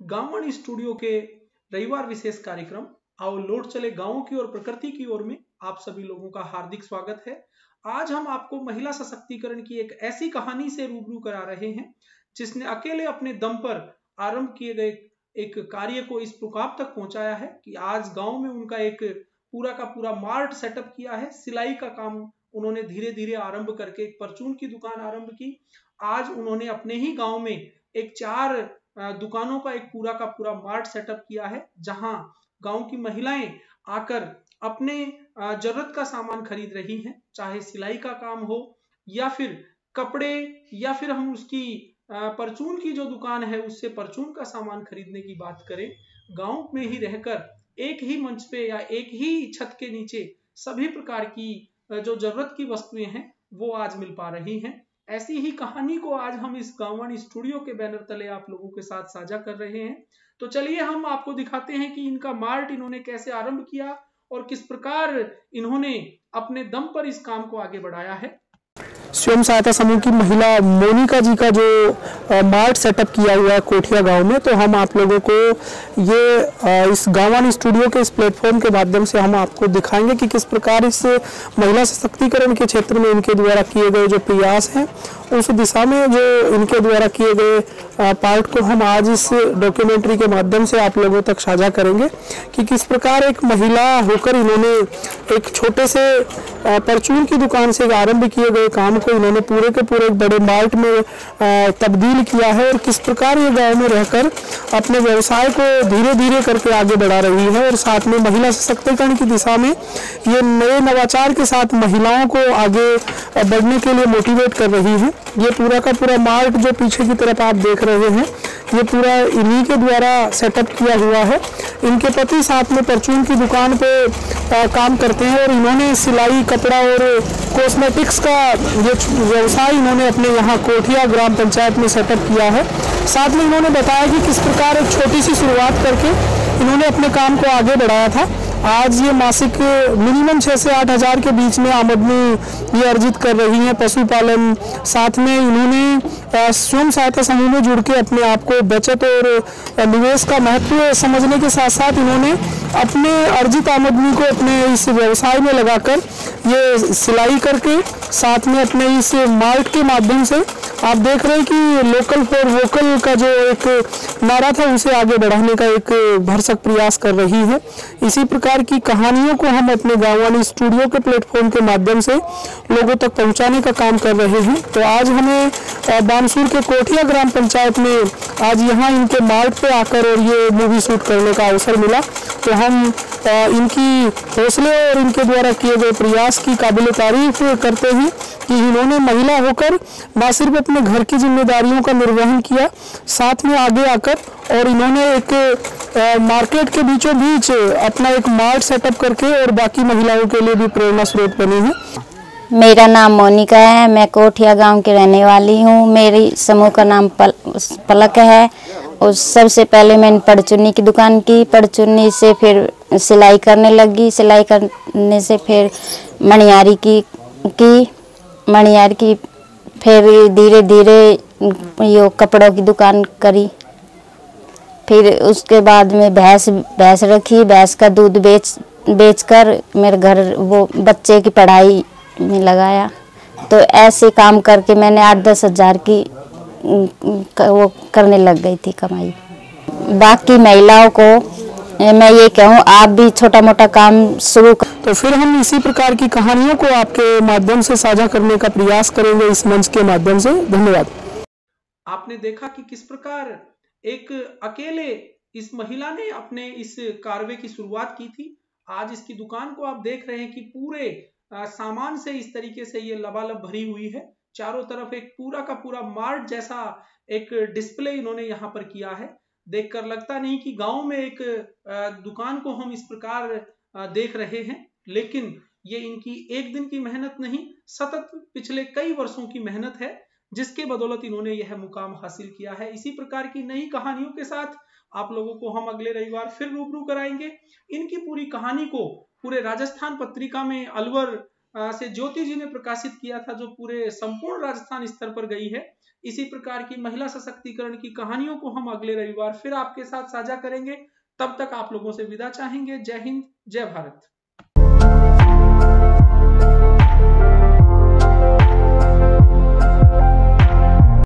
गांववाणी studio के रविवार विशेष कार्यक्रम आओ लौट चले गांवों की और प्रकृति की ओर में आप सभी लोगों का हार्दिक स्वागत है। आज हम आपको महिला सशक्तिकरण की एक ऐसी कहानी से रूबरू करा रहे हैं जिसने अकेले अपने दम पर आरंभ किए गए एक कार्य को इस मुकाम तक पहुंचाया है कि आज गांव में उनका एक पूरा का पूरा मार्ट सेटअप किया है। सिलाई का काम उन्होंने धीरे धीरे आरंभ करके एक परचून की दुकान आरंभ की। आज उन्होंने अपने ही गांव में एक 4 दुकानों का एक पूरा का पूरा मार्ट सेटअप किया है, जहां गांव की महिलाएं आकर अपने जरूरत का सामान खरीद रही हैं, चाहे सिलाई का काम हो या फिर कपड़े या फिर हम उसकी परचून की जो दुकान है उससे परचून का सामान खरीदने की बात करें। गांव में ही रहकर एक ही मंच पे या एक ही छत के नीचे सभी प्रकार की जो जरूरत की वस्तुएं हैं वो आज मिल पा रही हैं। ऐसी ही कहानी को आज हम इस गांववाणी स्टूडियो के बैनर तले आप लोगों के साथ साझा कर रहे हैं। तो चलिए हम आपको दिखाते हैं कि इनका मार्ट इन्होंने कैसे आरंभ किया और किस प्रकार इन्होंने अपने दम पर इस काम को आगे बढ़ाया है। स्वयं सहायता समूह की महिला मोनिका जी का जो मार्ट सेटअप किया हुआ है कोठिया गांव में, तो हम आप लोगों को ये इस गांववाणी स्टूडियो के इस प्लेटफॉर्म के माध्यम से हम आपको दिखाएंगे कि किस प्रकार इस महिला सशक्तिकरण के क्षेत्र में इनके द्वारा किए गए जो प्रयास हैं उस दिशा में जो इनके द्वारा किए गए पार्ट को हम आज इस डॉक्यूमेंट्री के माध्यम से आप लोगों तक साझा करेंगे कि किस प्रकार एक महिला होकर इन्होंने एक छोटे से परचून की दुकान से आरंभ किए गए काम को इन्होंने पूरे के पूरे एक बड़े मार्ट में तब्दील किया है और किस प्रकार ये गांव में रहकर अपने व्यवसाय को धीरे धीरे करके आगे बढ़ा रही है और साथ में महिला सशक्तिकरण की दिशा में ये नए नवाचार के साथ महिलाओं को आगे बढ़ने के लिए मोटिवेट कर रही है। ये पूरा का पूरा मार्ट जो पीछे की तरफ आप देख रहे हैं ये पूरा इन्हीं के द्वारा सेटअप किया हुआ है। इनके पति साथ में परचून की दुकान पे काम करते हैं और इन्होंने सिलाई, कपड़ा और कॉस्मेटिक्स का ये व्यवसाय इन्होंने अपने यहाँ कोठिया ग्राम पंचायत में सेटअप किया है। साथ में इन्होंने बताया कि किस प्रकार एक छोटी सी शुरुआत करके इन्होंने अपने काम को आगे बढ़ाया था। आज ये मासिक मिनिमम 6 से 8 हज़ार के बीच में आमदनी ये अर्जित कर रही हैं। पशुपालन, साथ में इन्होंने स्वयं सहायता समूह में जुड़ के अपने आप को बचत और निवेश का महत्व समझने के साथ साथ इन्होंने अपने अर्जित आमदनी को अपने इस व्यवसाय में लगाकर ये सिलाई करके साथ में अपने इस मार्ट के माध्यम से आप देख रहे हैं कि लोकल फॉर वोकल का जो एक नारा था उसे आगे बढ़ाने का एक भरसक प्रयास कर रही है। इसी प्रकार की कहानियों को हम अपने गांववाणी स्टूडियो के प्लेटफॉर्म के माध्यम से लोगों तक पहुंचाने का काम कर रहे हैं। तो आज हमें बानसूर के कोठिया ग्राम पंचायत में आज यहाँ इनके मार्ट पे आकर और ये मूवी शूट करने का अवसर मिला। तो हम इनकी हौसले और इनके द्वारा किए गए प्रयास की काबिल तारीफ करते हैं कि इन्होंने महिला होकर न सिर्फ अपने घर की जिम्मेदारियों का निर्वहन किया, साथ में आगे आकर और इन्होंने एक मार्केट के बीचों बीच अपना एक मार्ट सेटअप करके और बाकी महिलाओं के लिए भी प्रेरणा स्रोत बनी है। मेरा नाम मोनिका है, मैं कोठिया गांव की रहने वाली हूँ। मेरी समूह का नाम पलक है। और सबसे पहले मैंने परचुन्नी की दुकान की, परचुन्नी से फिर सिलाई करने लगी, सिलाई करने से फिर मणियारी की फिर धीरे धीरे ये कपड़ों की दुकान करी। फिर उसके बाद में भैंस रखी, भैंस का दूध बेचकर मेरे घर वो बच्चे की पढ़ाई में लगाया। तो ऐसे काम करके मैंने 8-10 हज़ार की वो करने लग गई थी कमाई। बाकी महिलाओं को मैं ये कहूँ आप भी छोटा मोटा काम शुरू कर। तो फिर हम इसी प्रकार की कहानियों को आपके माध्यम से साझा करने का प्रयास करेंगे इस मंच के माध्यम से। धन्यवाद। आपने देखा कि किस प्रकार एक अकेले इस महिला ने अपने इस कारवे की शुरुआत की थी। आज इसकी दुकान को आप देख रहे हैं कि पूरे सामान से इस तरीके से ये लबालब भरी हुई है। चारों तरफ एक पूरा का पूरा मार्ट जैसा एक डिस्प्ले इन्होंने यहाँ पर किया है। देखकर लगता नहीं कि गांव में एक दुकान को हम इस प्रकार देख रहे हैं, लेकिन ये इनकी एक दिन की मेहनत नहीं, सतत पिछले कई वर्षों की मेहनत है जिसके बदौलत इन्होंने यह मुकाम हासिल किया है। इसी प्रकार की नई कहानियों के साथ आप लोगों को हम अगले रविवार फिर रूबरू कराएंगे। इनकी पूरी कहानी को पूरे राजस्थान पत्रिका में अलवर से ज्योति जी ने प्रकाशित किया था, जो पूरे संपूर्ण राजस्थान स्तर पर गई है। इसी प्रकार की महिला सशक्तिकरण की कहानियों को हम अगले रविवार फिर आपके साथ साझा करेंगे। तब तक आप लोगों से विदा चाहेंगे। जय हिंद, जय भारत।